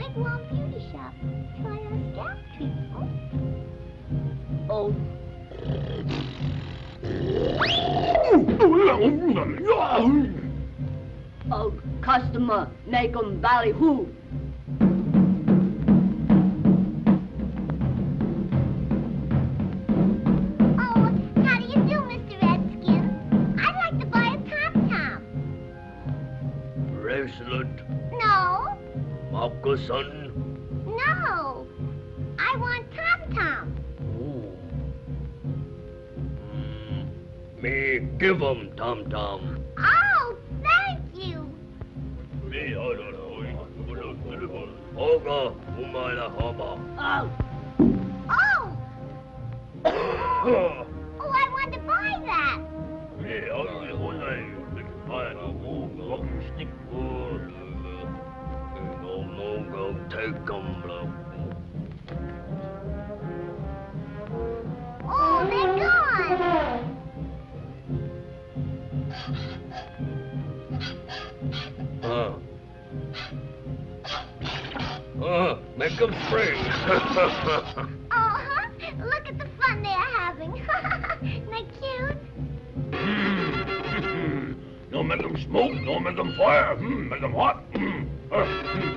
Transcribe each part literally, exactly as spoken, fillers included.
Wigwam Beauty Shop. Try our scalp treatment. Oh. Oh, customer, make 'em ballyhoo. No. Moccasin? No. I want Tom-Tom. Ooh. Mm. Me give 'em Tom-Tom. Oh, thank you. Me, I don't know. Oga, umaila haba. Oh. Oh. Oh, I want to buy that. Me, I don't know. Stick wood. No, no, go take 'em, love. Oh, they're gone. Huh. Uh, make 'em spring. Uh-huh. Look at the fun they're having. Isn't that cute? No make 'em smoke, no make 'em fire. Mm, make 'em hot. Mm. Uh, mm.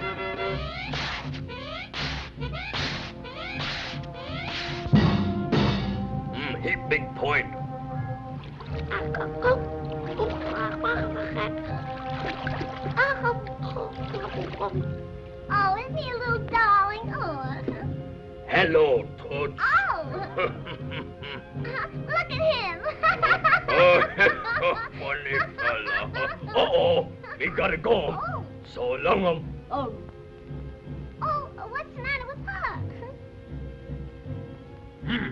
Mm, heap big point. Oh, isn't he a little darling? Oh. Hello, Toots. Oh. Look at him. Oh, funny fella. Uh-oh, we gotta go. Oh. So long 'em. Oh. Oh, what's the matter with Puck? Hmm.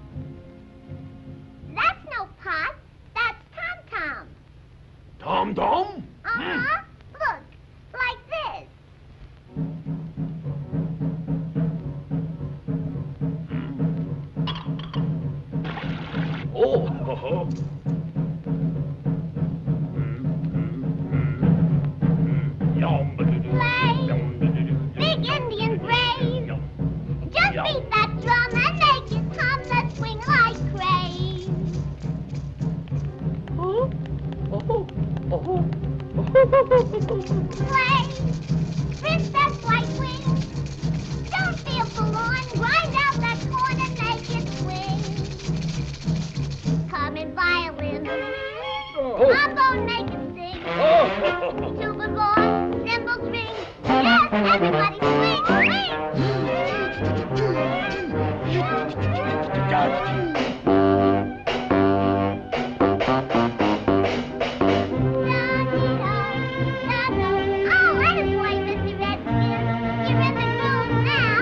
That's no Puck. That's Tom-Tom. Tom-Tom? Uh-huh. Look, like this. Oh, ho, ho. Play, big Indian brave. Just beat that drum and make it hum that swing like craze. Oh. Oh. Oh. Play, princess white wings. Don't feel forlorn, grind out that corn and make it swing. Come in violin, trombone make it sing. Silver boy, cymbals ring. Yes, everybody swing, swing. Oh, attaboy, Mister Redskin. You're in the groove now,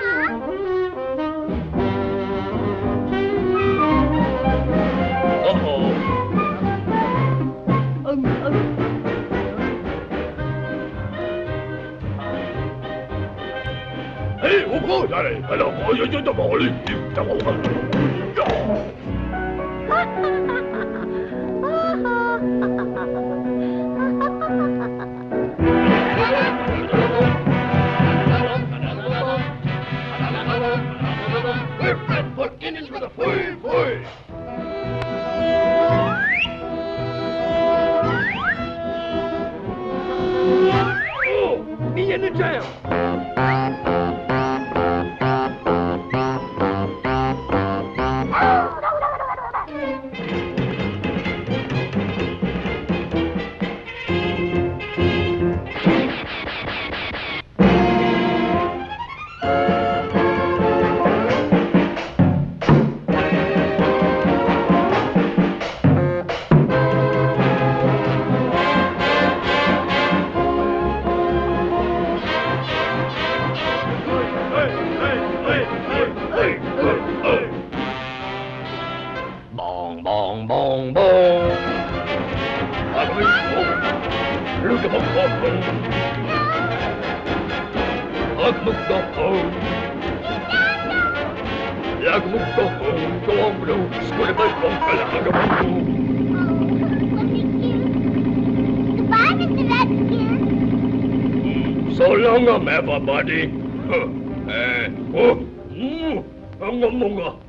uh-huh. Uh-oh. Um, um. Hey, Uko, Daddy. Hello, boy. You did the ball. We're Flatfoot Indians with a fui, fui. Oh, me in the jam. Bong, bong, bong, bong. Look at the coffin. Look at the coffin. Look at the coffin. Go on, blue. Squid a bit, bong, fella. Look at the Goodbye, Mister Redskin. So long, um, everybody. Eh, oh, mm, munga munga.